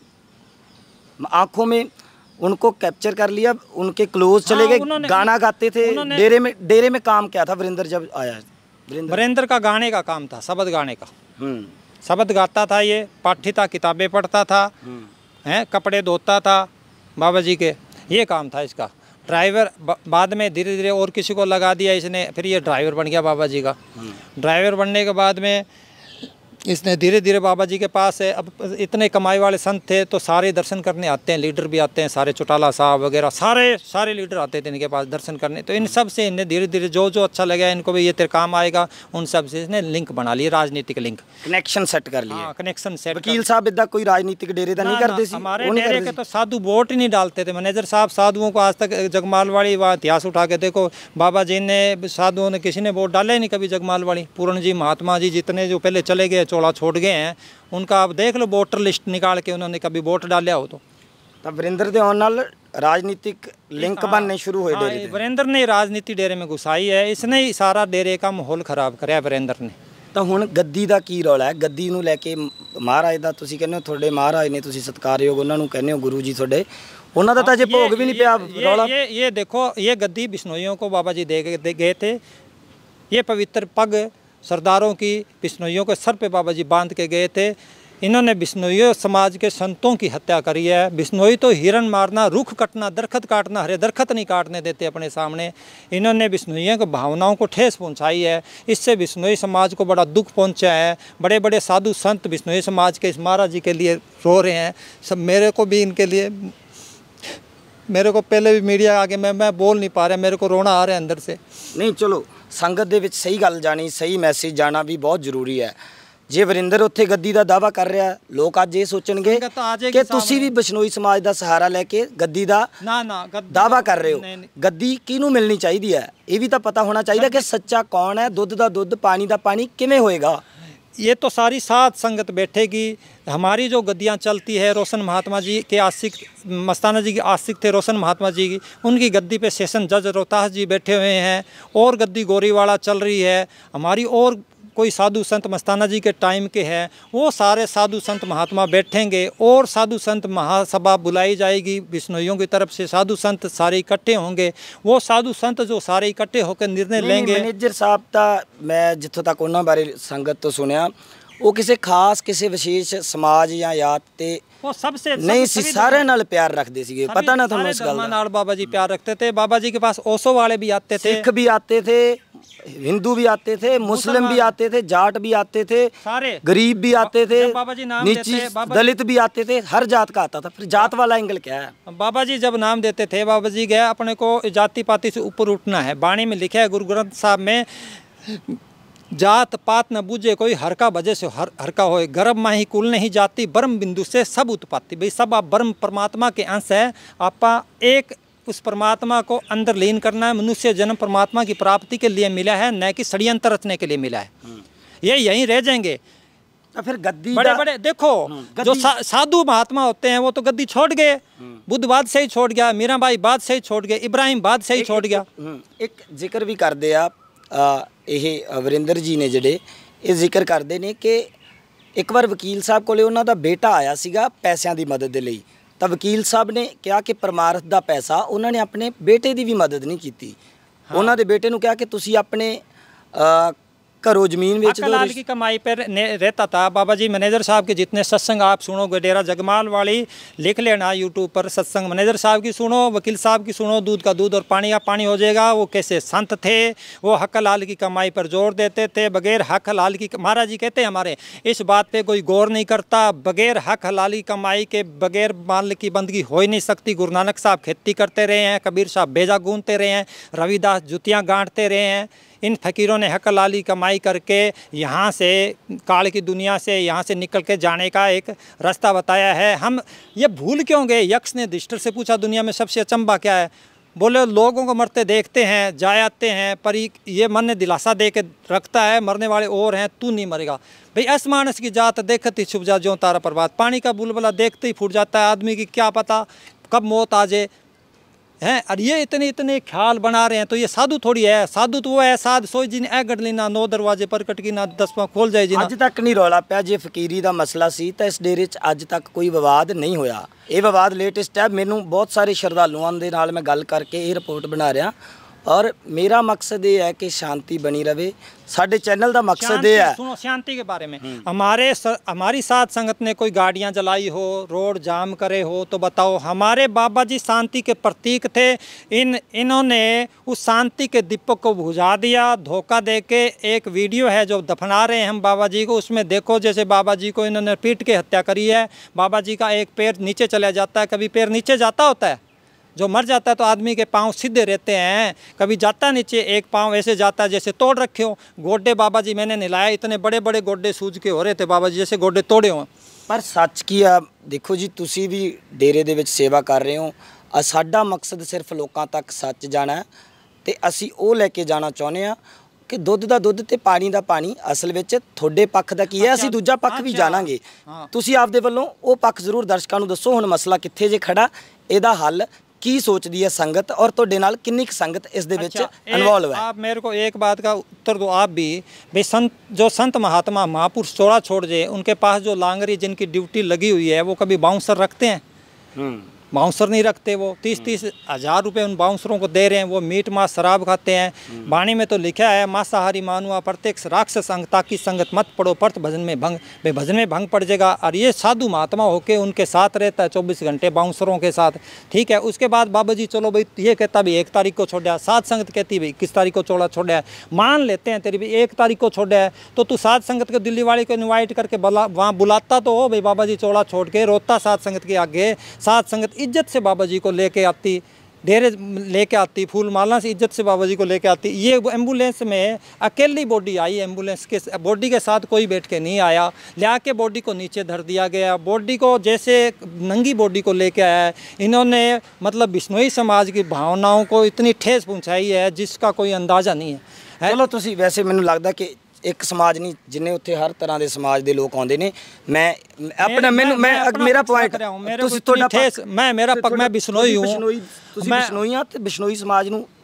आंखों में उनको कैप्चर कर लिया, उनके क्लोज चले गए, गाना गाते थे डेरे में। डेरे में काम क्या था वरिंदर जब आया? वरिंदर का गाने का काम था, शब्द गाने का। शब्द गाता था, ये पाठी था, किताबें पढ़ता था, हैं कपड़े धोता था बाबा जी के, ये काम था इसका। ड्राइवर बाद में धीरे धीरे और किसी को लगा दिया इसने, फिर ये ड्राइवर बन गया बाबा जी का। ड्राइवर बनने के बाद में इसने धीरे धीरे बाबा जी के पास है। अब इतने कमाई वाले संत थे तो सारे दर्शन करने आते हैं, लीडर भी आते हैं, सारे चौटाला साहब वगैरह सारे सारे लीडर आते थे इनके पास दर्शन करने। तो इन सब से इन्हें धीरे धीरे जो जो अच्छा लगा इनको भी ये तेरे काम आएगा, उन सब से इसने लिंक बना लिए, राजनीतिक लिंक, कनेक्शन सेट कर लिया। हाँ कनेक्शन सेट। वकील साहब इदा कोई राजनीतिक डेरे का नहीं करते सी? हमारे डेरे के तो साधु वोट ही नहीं डालते थे। मैनेजर साहब साधुओं को आज तक, जगमाल वाली वहाँ इतिहास उठा के देखो, बाबा जी ने साधुओं ने किसी ने वोट डाले नहीं कभी। जगमाल वाली पूर्ण जी, महात्मा जी, जितने जो पहले चले गए, चौड़ा छोड़ गए हैं, उनका आप देख लो वोटर लिस्ट निकाल के उन्होंने कभी वोट डालिया हो तो। तब वरिंदर दे आने नाल राजनीतिक लिंक बनने शुरू हुए डेरे दे। वरिंदर ने राजनीति डेरे में घुसाई है, इसने ही सारा डेरे का माहौल खराब कराया वरिंदर ने। तो हुण गद्दी का की रौला है? गद्दी नूं लैके महाराज दा तुसीं कहंदे हो, तुहाडे महाराज ने, तुसीं सत्कारयोग उन्हां नूं कहंदे हो, गुरु जी तुहाडे, उन्हां दा तां अजे भोग भी नहीं पिया रौला। ये ये देखो, ये गद्दी बिश्नोइयों को बाबा जी दे गए थे। ये पवित्र पग सरदारों की बिश्नोइयों के सर पे बाबा जी बांध के गए थे। इन्होंने बिश्नोई समाज के संतों की हत्या करी है। बिश्नोई तो हिरन मारना, रुख कटना, दरखत काटना, हरे दरखत नहीं काटने देते अपने सामने। इन्होंने बिश्नोइयों की भावनाओं को ठेस पहुंचाई है। इससे बिश्नोई समाज को बड़ा दुख पहुंचा है। बड़े बड़े साधु संत बिश्नोई समाज के इस महाराज जी के लिए रो रहे हैं। सब मेरे को भी इनके लिए, मेरे को पहले भी मीडिया आगे मैं मैं बोल नहीं पा रहा, मेरे को रोना आ रहा है अंदर से। नहीं चलो, संगत दे विच सही गल जानी, सही मैसेज जाना भी बहुत जरूरी है। जे वरिंदर उत्थे गद्दी का दावा कर रहा, लोग अज ये सोचणगे कि तुसीं भी बिश्नोई समाज का सहारा लैके गद्दी का ना ना दावा कर रहे हो। गद्दी किहनूं मिलनी चाहिए है, ये भी तो पता होना चाहिए कि सच्चा कौन है, दुध का दुध, पानी का पानी किवें होएगा। ये तो सारी साथ संगत बैठेगी। हमारी जो गद्दियाँ चलती है, रोशन महात्मा जी के आशिक, मस्ताना जी के आशिक थे रोशन महात्मा जी की, उनकी गद्दी पे सेशन जज रोहतास जी बैठे हुए हैं, और गद्दी गोरीवाड़ा चल रही है हमारी, और कोई साधु संत मस्ताना जी के टाइम के हैं, वो सारे साधु संत महात्मा बैठेंगे और साधु संत महासभा बुलाई जाएगी बिश्नोइयों की तरफ से, साधु संत सारे इकट्ठे होंगे, वो साधु संत जो सारे इकट्ठे होकर निर्णय लेंगे। मैनेजर साहब का मैं जितों तक उन्होंने बारे संगत तो सुनिया, वो किसी खास किसी विशेष समाज या याद ते वो सबसे नहीं सी सारे नाल प्यार रखते सी, पता ना थोड़ा इस गल दा। बाबा जी प्यार रखते थे। बाबा जी के पास ओशो वाले भी आते थे, सिख भी आते थे, हिंदू भी आते थे, मुस्लिम भी आते थे, जाट भी आते थे, सारे गरीब भी आते थे, बाबा जी नाम नीची देते, बाबा दलित भी आते थे, हर जात का आता था। फिर जात वाला एंगल क्या है? बाबा जी जब नाम देते थे, बाबा जी गया अपने को जाति पाति से ऊपर उठना है। बाणी में लिखा है गुरु ग्रंथ साहब में, जात पात न बूझे कोई, हर का वजह से हर हर का होए, गर्भ माही कुल नहीं जाती, ब्रह्म बिंदु से सब उत्पत्ति। भाई सब आप ब्रह्म परमात्मा के अंश है, आपा एक उस परमात्मा को अंदर लीन करना है। मनुष्य जन्म परमात्मा की प्राप्ति के लिए मिला है, न कि षड्यंत्र रचने के लिए मिला है। ये यहीं रह जाएंगे। तो फिर गद्दी बड़े बड़े देखो जो सा, साधु महात्मा होते हैं वो तो गद्दी छोड़ गए, बुद्ध बाद से ही छोड़ गया, मीराबाई बाद से ही छोड़ गए, इब्राहिम बाद से ही छोड़ गया। एक जिक्र भी करते आप ਇਹ ਵਰਿੰਦਰ ਜੀ ਨੇ ਜਿਹੜੇ ਇਹ ਜ਼ਿਕਰ ਕਰਦੇ ਨੇ ਕਿ ਇੱਕ ਵਾਰ ਵਕੀਲ ਸਾਹਿਬ ਕੋਲੇ ਉਹਨਾਂ ਦਾ ਬੇਟਾ ਆਇਆ ਸੀਗਾ ਪੈਸਿਆਂ ਦੀ ਮਦਦ ਦੇ ਲਈ, ਤਾਂ ਵਕੀਲ ਸਾਹਿਬ ਨੇ ਕਿਹਾ ਕਿ ਪਰਮਾਰਥ ਦਾ ਪੈਸਾ ਉਹਨਾਂ ਨੇ ਆਪਣੇ ਬੇਟੇ ਦੀ ਵੀ ਮਦਦ ਨਹੀਂ ਕੀਤੀ। ਉਹਨਾਂ ਦੇ ਬੇਟੇ ਨੂੰ ਕਿਹਾ ਕਿ ਤੁਸੀਂ ਆਪਣੇ घरों जमीन बेच दो। लाल की कमाई पर रहता था। बाबा जी मैनेजर साहब के जितने सत्संग आप सुनोगे, डेरा जगमाल वाली लिख लेना यूट्यूब पर, सत्संग मैनेजर साहब की सुनो, वकील साहब की सुनो, दूध का दूध और पानी का पानी हो जाएगा। वो कैसे संत थे, वो हक लाल की कमाई पर जोर देते थे। बगैर हक लाल की, महाराज जी कहते हैं हमारे इस बात पे कोई गौर नहीं करता, बगैर हक हलाल की कमाई के बगैर माल की बंदगी हो ही नहीं सकती। गुरु नानक साहब खेती करते रहे हैं, कबीर साहब बेजा गूंथते रहे हैं, रविदास जुतियाँ गांठते रहे हैं। इन फ़कीरों ने हक लाली कमाई करके यहाँ से काल की दुनिया से यहाँ से निकल के जाने का एक रास्ता बताया है। हम ये भूल क्यों गए? यक्ष ने युधिष्ठिर से पूछा दुनिया में सबसे अचंभा क्या है? बोले लोगों को मरते देखते हैं, जा आते हैं, पर ये मन ने दिलासा दे के रखता है मरने वाले और हैं, तू नहीं मरेगा। भाई ऐस मानस की जात देखती छुप जा ज्यों तारा प्रभात, पानी का बुलबुला देखते ही फूट जाता है। आदमी की क्या पता कब मौत आ जाए हैं। और ये इतने इतने ख्याल बना रहे हैं, तो ये साधु थोड़ी है। साधु तो वो है साध सोई जी ने ए गढ़ लेना, नौ दरवाजे प्रकट की ना, दसवां खोल जाए जी। अज तक नहीं रौला पिया जे फकीरी का मसला सी तो इस डेरे च अज तक कोई विवाद नहीं होया। ये विवाद लेटेस्ट है। मैनू बहुत सारे श्रद्धालुओं के नाल मैं गल करके ये रिपोर्ट बना रहा, और मेरा मकसद ये है कि शांति बनी रहे। साडे चैनल का मकसद ये है, सुनो शांति के बारे में, हमारे सर, हमारी साथ संगत ने कोई गाड़ियां जलाई हो, रोड जाम करे हो तो बताओ। हमारे बाबा जी शांति के प्रतीक थे। इन इन्होंने उस शांति के दीपक को बुझा दिया धोखा दे के। एक वीडियो है जो दफना रहे हैं हम बाबा जी को, उसमें देखो जैसे बाबा जी को इन्होंने पीट के हत्या करी है। बाबा जी का एक पैर नीचे चला जाता है, कभी पैर नीचे जाता होता है। जो मर जाता है तो आदमी के पाँव सीधे रहते हैं, कभी जाता नीचे, एक पाँव ऐसे जाता है जैसे तोड़ रखे हो। गोड्डे बाबा जी मैंने निलाया, इतने बड़े बड़े गोड्डे सूझ के हो रहे थे बाबा जी जैसे गोड्डे तोड़े हों। पर सच की आ देखो जी, तुसी भी डेरे दे विच सेवा कर रहे हो। आ साडा मकसद सिर्फ लोकां तक सच जाना है, ते असी वो लैके जाना चाहुंदे आ कि दुੱਧ ਦਾ ਦੁੱਧ ਤੇ ਪਾਣੀ ਦਾ ਪਾਣੀ। ਅਸਲ ਵਿੱਚ ਤੁਹਾਡੇ ਪੱਖ ਦਾ ਕੀ ਹੈ, ਅਸੀਂ ਦੂਜਾ ਪੱਖ ਵੀ ਜਾਣਾਂਗੇ। ਤੁਸੀਂ ਆਪਦੇ ਵੱਲੋਂ ਉਹ ਪੱਖ ਜ਼ਰੂਰ ਦਰਸ਼ਕਾਂ ਨੂੰ ਦੱਸੋ। ਹੁਣ ਮਸਲਾ ਕਿੱਥੇ ਜੇ ਖੜਾ, ਇਹਦਾ ਹੱਲ की सोचती है संगत, और तो नाल किन्नी संगत इस दे विच इन्वॉल्व है? आप मेरे को एक बात का उत्तर दो आप भी। भाई संत जो संत महात्मा महापुरुष चौड़ा छोड़ जाए, उनके पास जो लांगरी जिनकी ड्यूटी लगी हुई है वो कभी बाउंसर रखते हैं? बाउंसर नहीं रखते। वो तीस तीस हज़ार रुपये उन बाउंसरों को दे रहे हैं। वो मीट मांस शराब खाते हैं। वाणी में तो लिखा है मांसाहारी मानुआ प्रत्येक राक्षस अंग, ताकि संगत मत पड़ो पर्थ भजन में भंग। भाई भजन में भंग पड़ जाएगा। और ये साधु महात्मा होके उनके साथ रहता है चौबीस घंटे बाउंसरों के साथ, ठीक है। उसके बाद बाबा जी चलो भाई ये कहता भाई एक तारीख को छोड़ा, सात संगत कहती भाई किस तारीख को चौड़ा छोड़ा है। मान लेते हैं तेरी भाई एक तारीख को छोड़ा है, तो तू सात संगत को दिल्ली वाले को इन्वाइट करके बुला वहाँ बुलाता तो हो भाई बाबा जी चौड़ा छोड़ के, रोता सात संगत के आगे। सात संगत इज्जत से बाबा जी को लेके आती, डेरे लेके आती, फूल माला से इज्जत से बाबा जी को लेके आती। ये एम्बुलेंस में अकेली बॉडी आई, एम्बुलेंस के बॉडी के साथ कोई बैठ के नहीं आया। ले के बॉडी को नीचे धर दिया गया। बॉडी को जैसे नंगी बॉडी को लेके आया है इन्होंने। मतलब बिश्नोई समाज की भावनाओं को इतनी ठेस पहुंचाई है जिसका कोई अंदाज़ा नहीं है। चलो तुसी वैसे मैनू लगता कि एक समाज नहीं जिन्हें उत्थे हर तरह के समाज के लोग आते हैं। मैं अपना मैनू मैं मेरा पॉइंट मैं मेरा पक मैं बिश्नोई हूँ। बिश्नोई हाँ, तो बिश्नोई समाज नूं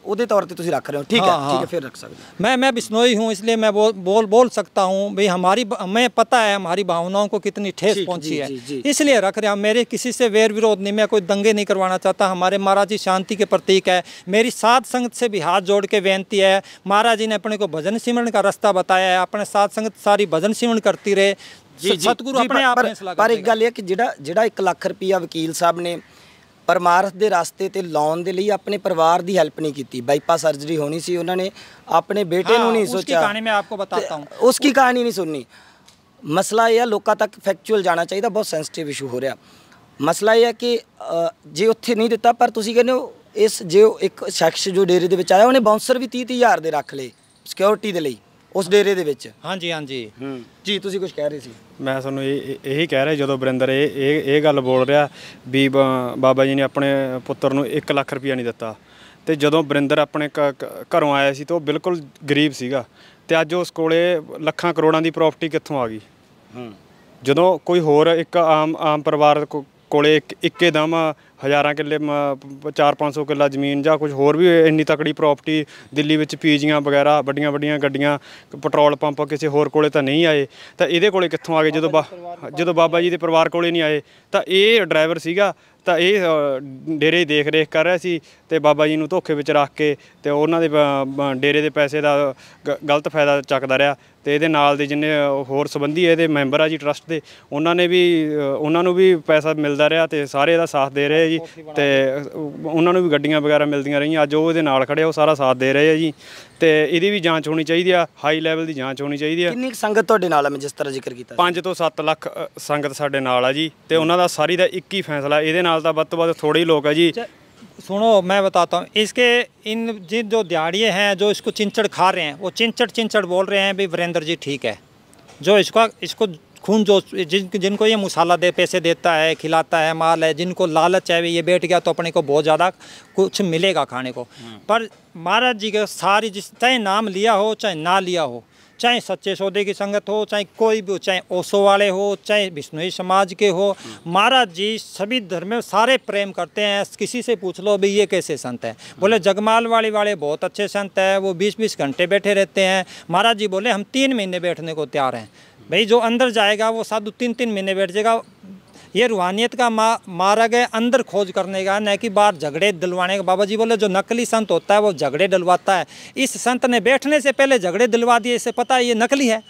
ਉਹਦੇ ਤੌਰ ਤੇ ਤੁਸੀਂ ਰੱਖ ਰਹੇ ਹੋ, ठीक है ठीक है, फिर रख सकते हैं। मैं मैं बिश्नोई हूँ, इसलिए मैं बोल बोल बोल सकता हूँ भाई हमारी मैं पता है हमारी भावनाओं को कितनी ठेस पहुँची है, इसलिए रख रहे हैं। मेरे किसी से वैर विरोध नहीं, मैं कोई दंगे नहीं करवाना चाहता। हमारे महाराज जी शांति के प्रतीक है। मेरी साध संगत से भी हाथ जोड़ के बेनती है, महाराज जी ने अपने को भजन सिमरन का रास्ता बताया है, अपने साध संगत सारी भजन सिमरन करती रहे। सतगुरु अपने आप फैसला पर एक गल है कि ਜਿਹੜਾ ਜਿਹੜਾ एक लाख रुपया वकील साहब ने परमार्थ ਦੇ ਰਸਤੇ ਤੇ ਲਾਉਣ ਦੇ ਲਈ ਆਪਣੇ ਪਰਿਵਾਰ ਦੀ ਹੈਲਪ नहीं की। बाईपास सर्जरी होनी सी, उन्होंने अपने बेटे ਨੂੰ नहीं सोचा। उसकी कहानी मैं आपको बताता हूँ, उसकी कहानी नहीं सुननी। मसला यह है लोगों तक फैक्चुअल जाना चाहिए, बहुत सेंसिटिव इशू हो रहा। मसला यह है कि जे उत्थे नहीं दिता, पर तुसीं कहंदे हो इस जो एक शख्स जो डेरे ਦੇ ਵਿੱਚ ਆਇਆ ਉਹਨੇ ਬਾਉਂਸਰ ਵੀ तीह तीह हज़ार ਦੇ ਰੱਖ ਲਏ ਸਿਕਿਉਰਿਟੀ ਦੇ ਲਈ ਉਸ ਡੇਰੇ ਦੇ ਵਿੱਚ। ਹਾਂਜੀ ਹਾਂਜੀ ਜੀ ਤੁਸੀਂ ਕੁਝ ਕਹਿ ਰਹੇ ਸੀ। ਮੈਂ ਤੁਹਾਨੂੰ ਇਹ ਇਹੀ ਕਹਿ ਰਿਹਾ, ਜਦੋਂ ਵਰਿੰਦਰ ਇਹ ਇਹ ਇਹ ਗੱਲ ਬੋਲ ਰਿਹਾ ਵੀ ਬਾਬਾ ਜੀ ਨੇ ਆਪਣੇ ਪੁੱਤਰ ਨੂੰ ਇੱਕ ਲੱਖ ਰੁਪਇਆ ਨਹੀਂ ਦਿੱਤਾ, ਤੇ ਜਦੋਂ ਵਰਿੰਦਰ ਆਪਣੇ ਘਰੋਂ ਆਇਆ ਸੀ ਤਾਂ ਉਹ ਬਿਲਕੁਲ ਗਰੀਬ ਸੀਗਾ, ਤੇ ਅੱਜ ਉਸ ਕੋਲੇ ਲੱਖਾਂ ਕਰੋੜਾਂ ਦੀ ਪ੍ਰਾਪਰਟੀ ਕਿੱਥੋਂ ਆ ਗਈ। ਜਦੋਂ ਕੋਈ ਹੋਰ ਇੱਕ ਆਮ ਆਮ ਪਰਿਵਾਰ ਕੋਲੇ ਇੱਕ ਇੱਕੇ ਦਮ ਹਜ਼ਾਰਾਂ ਕਿੱਲੇ ਚਾਰ ਪੰਜ ਸੌ ਕਿੱਲਾ ਜ਼ਮੀਨ ਜਾਂ ਕੁਝ ਹੋਰ ਵੀ ਇੰਨੀ ਤਕੜੀ ਪ੍ਰਾਪਰਟੀ ਦਿੱਲੀ ਵਿੱਚ ਪੀਜੀਆਂ ਵਗੈਰਾ ਵੱਡੀਆਂ ਵੱਡੀਆਂ ਗੱਡੀਆਂ ਪੈਟਰੋਲ ਪੰਪ ਕਿਸੇ ਹੋਰ ਕੋਲੇ ਤਾਂ ਨਹੀਂ ਆਏ, ਤਾਂ ਇਹਦੇ ਕੋਲੇ ਕਿੱਥੋਂ ਆ ਗਏ। ਜਦੋਂ ਬਾ ਜਦੋਂ ਬਾਬਾ ਜੀ ਦੇ ਪਰਿਵਾਰ ਕੋਲੇ ਨਹੀਂ ਆਏ ਤਾਂ ਇਹ ਡਰਾਈਵਰ ਸੀਗਾ, ਤਾਂ ਇਹ ਡੇਰੇ ਦੇਖ ਰੇਖ ਕਰ ਰਿਹਾ ਸੀ ਤੇ ਬਾਬਾ ਜੀ ਨੂੰ ਧੋਖੇ ਵਿੱਚ ਰੱਖ ਕੇ ਤੇ ਉਹਨਾਂ ਦੇ ਡੇਰੇ ਦੇ ਪੈਸੇ ਦਾ ਗਲਤ ਫਾਇਦਾ ਚੱਕਦਾ ਰਿਹਾ। ਤੇ ਇਹਦੇ ਨਾਲ ਦੇ ਜਿੰਨੇ ਹੋਰ ਸੰਬੰਧੀ ਇਹਦੇ ਮੈਂਬਰ ਆ ਜੀ ਟਰਸਟ ਦੇ, ਉਹਨਾਂ ਨੇ ਵੀ ਉਹਨਾਂ ਨੂੰ ਵੀ ਪੈਸਾ ਮਿਲਦਾ ਰਿਹਾ ਤੇ ਸਾਰੇ ਇਹਦਾ ਸਾਥ ਦੇ ਰਹੇ ਜੀ, ਤੇ ਉਹਨਾਂ ਨੂੰ ਵੀ ਗੱਡੀਆਂ ਵਗੈਰਾ ਮਿਲਦੀਆਂ ਰਹੀਆਂ। ਅੱਜ ਉਹ ਇਹਦੇ ਨਾਲ ਖੜੇ ਉਹ ਸਾਰਾ ਸਾਥ ਦੇ ਰਹੇ ਆ ਜੀ, ਤੇ ਇਹਦੀ ਵੀ ਜਾਂਚ ਹੋਣੀ ਚਾਹੀਦੀ ਆ, ਹਾਈ ਲੈਵਲ ਦੀ ਜਾਂਚ ਹੋਣੀ ਚਾਹੀਦੀ ਆ। ਕਿੰਨੀ ਸੰਗਤ ਤੁਹਾਡੇ ਨਾਲ ਹੈ? ਮੈਂ ਜਿਸ ਤਰ੍ਹਾਂ ਜ਼ਿਕਰ ਕੀਤਾ ਪੰਜ ਤੋਂ ਸੱਤ ਲੱਖ ਸੰਗਤ ਸਾਡੇ ਨਾਲ ਆ ਜੀ, ਤੇ ਉਹਨਾਂ ਦਾ ਸਾਰੀ ਦਾ ਇੱਕ ਹੀ ਫੈਸਲਾ, ਇਹਦੇ ਨਾਲ ਤਾਂ ਵੱਧ ਤੋਂ ਵੱਧ ਥੋੜੇ ਹੀ ਲੋਕ ਆ ਜੀ। सुनो मैं बताता हूँ, इसके इन जिन जो दिहाड़िए हैं जो इसको चिंचड़ खा रहे हैं, वो चिंचड़ चिंचड़ बोल रहे हैं भाई वीरेंद्र जी ठीक है, जो इसका इसको खून जो जिन जिनको ये मसाला दे पैसे देता है, खिलाता है, माल है, जिनको लालच है ये बैठ गया तो अपने को बहुत ज़्यादा कुछ मिलेगा खाने को। पर महाराज जी के सारी जिस चाहे नाम लिया हो चाहे ना लिया हो, चाहे सच्चे सौदे की संगत हो, चाहे कोई भी हो, चाहे ओशो वाले हो, चाहे बिश्नोई समाज के हो, महाराज जी सभी धर्म में सारे प्रेम करते हैं। किसी से पूछ लो भाई ये कैसे संत हैं, बोले जगमाल वाली वाले बहुत अच्छे संत हैं, वो बीस बीस घंटे बैठे रहते हैं। महाराज जी बोले हम तीन महीने बैठने को तैयार हैं। भाई जो अंदर जाएगा वो साधु तीन तीन महीने बैठ जाएगा। ये रूहानियत का मा, मारा गया अंदर खोज करने का, न कि बाहर झगड़े दिलवाने का। बाबा जी बोले जो नकली संत होता है वो झगड़े दिलवाता है, इस संत ने बैठने से पहले झगड़े दिलवा दिए, इससे पता है ये नकली है।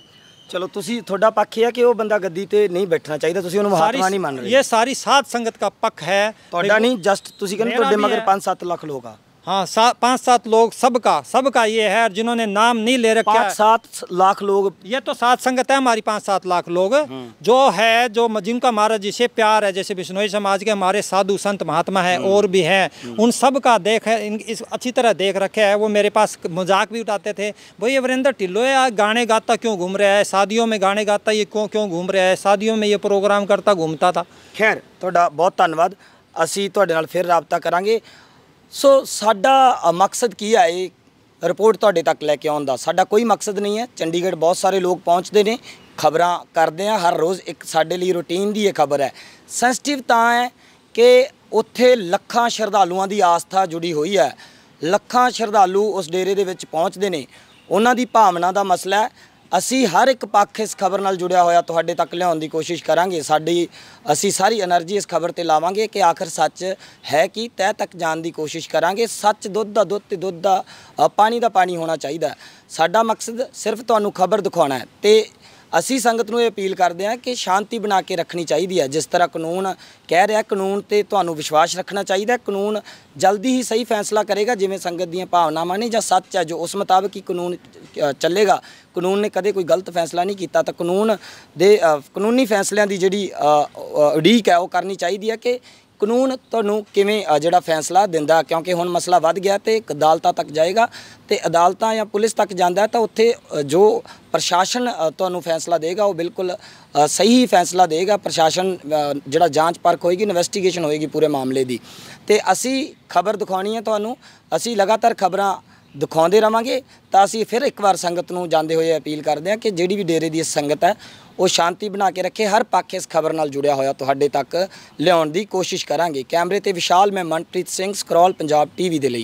चलो तुसी थोड़ा पक्ष है कि वो बंदा गद्दी ते नहीं बैठना चाहिए, तुसी उन्हें महात्मा नहीं मान रहे। ये सारी साध संगत का पक्ष है, थोड़ा नहीं जस्ट तुसी कहने तो मगर पाँच सात लाख लोग आ। हाँ सा, पाँच सात लोग सबका सबका ये है, जिन्होंने नाम नहीं ले रखा। पाँच सात लाख लोग, ये तो सात संगत है हमारी, पाँच सात लाख लोग जो है, जो जिनका महाराज जी से प्यार है, जैसे बिश्नोई समाज के हमारे साधु संत महात्मा है और भी हैं, उन सब का देख है इन इस अच्छी तरह देख रखे है। वो मेरे पास मजाक भी उठाते थे, भाई ये वीरेंद्र ढिल्लो है गाने गाता क्यों घूम रहा है, शादियों में गाने गाता ये क्यों क्यों घूम रहा है, शादियों में ये प्रोग्राम करता घूमता था। खैर ਤੁਹਾਡਾ बहुत धन्यवाद, ਅਸੀਂ ਤੁਹਾਡੇ ਨਾਲ ਫਿਰ ਰਾਬਤਾ ਕਰਾਂਗੇ। ਸੋ ਸਾਡਾ ਮਕਸਦ ਕੀ ਹੈ ਇਹ ਰਿਪੋਰਟ ਤੁਹਾਡੇ ਤੱਕ ਲੈ ਕੇ ਆਉਣ ਦਾ? ਸਾਡਾ ਕੋਈ ਮਕਸਦ ਨਹੀਂ ਹੈ। ਚੰਡੀਗੜ੍ਹ ਬਹੁਤ ਸਾਰੇ ਲੋਕ ਪਹੁੰਚਦੇ ਨੇ, ਖਬਰਾਂ ਕਰਦੇ ਆ ਹਰ ਰੋਜ਼, ਇੱਕ ਸਾਡੇ ਲਈ ਰੂਟੀਨ ਦੀ ਇਹ ਖਬਰ ਹੈ। ਸੈਂਸਿਟਿਵ ਤਾਂ ਹੈ ਕਿ ਉੱਥੇ ਲੱਖਾਂ ਸ਼ਰਧਾਲੂਆਂ ਦੀ ਆਸਥਾ ਜੁੜੀ ਹੋਈ ਹੈ, ਲੱਖਾਂ ਸ਼ਰਧਾਲੂ ਉਸ ਡੇਰੇ ਦੇ ਵਿੱਚ ਪਹੁੰਚਦੇ ਨੇ, ਉਹਨਾਂ ਦੀ ਭਾਵਨਾ ਦਾ ਮਸਲਾ ਹੈ। ਅਸੀਂ ਹਰ ਇੱਕ ਪੱਖ ਇਸ ਖਬਰ ਨਾਲ ਜੁੜਿਆ ਹੋਇਆ ਤੁਹਾਡੇ ਤੱਕ ਲਿਆਉਣ ਦੀ ਕੋਸ਼ਿਸ਼ ਕਰਾਂਗੇ। ਸਾਡੀ ਅਸੀਂ ਸਾਰੀ એનર્ਜੀ ਇਸ ਖਬਰ ਤੇ ਲਾਵਾਂਗੇ ਕਿ ਆਖਰ ਸੱਚ ਹੈ ਕੀ, ਤਹਿ ਤੱਕ ਜਾਣ ਦੀ ਕੋਸ਼ਿਸ਼ ਕਰਾਂਗੇ। ਸੱਚ ਦੁੱਧ ਦਾ ਦੁੱਧ ਤੇ ਦੁੱਧ ਦਾ ਪਾਣੀ ਦਾ ਪਾਣੀ ਹੋਣਾ ਚਾਹੀਦਾ। ਸਾਡਾ ਮਕਸਦ ਸਿਰਫ ਤੁਹਾਨੂੰ ਖਬਰ ਦਿਖਾਉਣਾ ਹੈ, ਤੇ ਅਸੀਂ ਸੰਗਤ ਨੂੰ ਇਹ ਅਪੀਲ ਕਰਦੇ ਹਾਂ ਕਿ ਸ਼ਾਂਤੀ ਬਣਾ ਕੇ ਰੱਖਣੀ ਚਾਹੀਦੀ ਹੈ। ਜਿਸ ਤਰ੍ਹਾਂ ਕਾਨੂੰਨ ਕਹਿ ਰਿਹਾ, ਕਾਨੂੰਨ ਤੇ ਤੁਹਾਨੂੰ ਵਿਸ਼ਵਾਸ ਰੱਖਣਾ ਚਾਹੀਦਾ। ਕਾਨੂੰਨ ਜਲਦੀ ਹੀ ਸਹੀ ਫੈਸਲਾ ਕਰੇਗਾ, ਜਿਵੇਂ ਸੰਗਤ ਦੀਆਂ ਭਾਵਨਾਵਾਂ ਨੇ ਜਾਂ ਸੱਚ ਹੈ ਜੋ ਉਸ ਮੁਤਾਬਕ ਹੀ ਕਾਨੂੰਨ ਚੱਲੇਗਾ। ਕਾਨੂੰਨ ਨੇ ਕਦੇ ਕੋਈ ਗਲਤ ਫੈਸਲਾ ਨਹੀਂ ਕੀਤਾ, ਤਾਂ ਕਾਨੂੰਨ ਦੇ ਕਾਨੂੰਨੀ ਫੈਸਲਿਆਂ ਦੀ ਜਿਹੜੀ ਉਡੀਕ ਹੈ ਉਹ ਕਰਨੀ ਚਾਹੀਦੀ ਹੈ ਕਿ ਕਾਨੂੰਨ ਤੁਹਾਨੂੰ ਕਿਵੇਂ ਜਿਹੜਾ ਫੈਸਲਾ ਦਿੰਦਾ, ਕਿਉਂਕਿ ਹੁਣ ਮਸਲਾ ਵੱਧ ਗਿਆ ਤੇ ਅਦਾਲਤਾਂ ਤੱਕ ਜਾਏਗਾ, ਤੇ ਅਦਾਲਤਾਂ ਜਾਂ ਪੁਲਿਸ ਤੱਕ ਜਾਂਦਾ ਤਾਂ ਉੱਥੇ ਜੋ ਪ੍ਰਸ਼ਾਸਨ ਤੁਹਾਨੂੰ ਫੈਸਲਾ ਦੇਗਾ ਉਹ ਬਿਲਕੁਲ ਸਹੀ ਫੈਸਲਾ ਦੇਗਾ। ਪ੍ਰਸ਼ਾਸਨ ਜਿਹੜਾ ਜਾਂਚ ਪਰਖ ਹੋਏਗੀ, ਇਨਵੈਸਟੀਗੇਸ਼ਨ ਹੋਏਗੀ ਪੂਰੇ ਮਾਮਲੇ ਦੀ, ਤੇ ਅਸੀਂ ਖਬਰ ਦਿਖਾਉਣੀ ਹੈ ਤੁਹਾਨੂੰ। ਅਸੀਂ ਲਗਾਤਾਰ ਖਬਰਾਂ ਦਿਖਾਉਂਦੇ ਰਵਾਂਗੇ। ਤਾਂ ਅਸੀਂ ਫਿਰ ਇੱਕ ਵਾਰ ਸੰਗਤ ਨੂੰ ਜਾਂਦੇ ਹੋਏ ਅਪੀਲ ਕਰਦੇ ਹਾਂ ਕਿ ਜਿਹੜੀ ਵੀ ਡੇਰੇ ਦੀ ਸੰਗਤ ਹੈ ਉਹ ਸ਼ਾਂਤੀ ਬਣਾ ਕੇ ਰੱਖੇ। ਹਰ ਪੱਖ ਇਸ ਖਬਰ ਨਾਲ ਜੁੜਿਆ ਹੋਇਆ ਤੁਹਾਡੇ ਤੱਕ ਲਿਆਉਣ ਦੀ ਕੋਸ਼ਿਸ਼ ਕਰਾਂਗੇ। ਕੈਮਰੇ ਤੇ ਵਿਸ਼ਾਲ, ਮੈਂ ਮਨਪ੍ਰੀਤ ਸਿੰਘ, ਸਕਰੋਲ ਪੰਜਾਬ ਟੀਵੀ ਦੇ ਲਈ।